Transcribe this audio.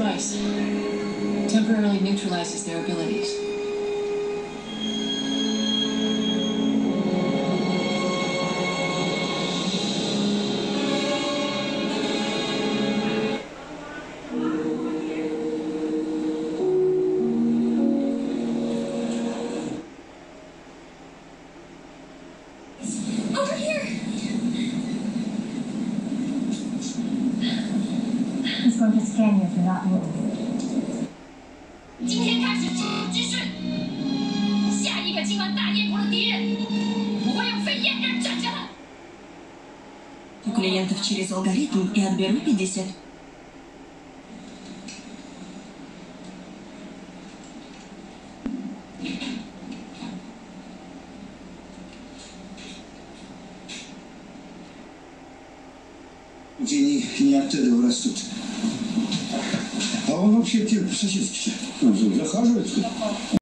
device. Temporarily neutralizes their abilities. Over here! He's going to scan you if you're not moved. 今天开始进入军训，下一个侵犯大烟国的敌人，我会用肺炎人战胜他。 У клиентов через алгоритм и отберу 50. Тени не от этого растут. А он вообще тип сосиски. Он же захаживает.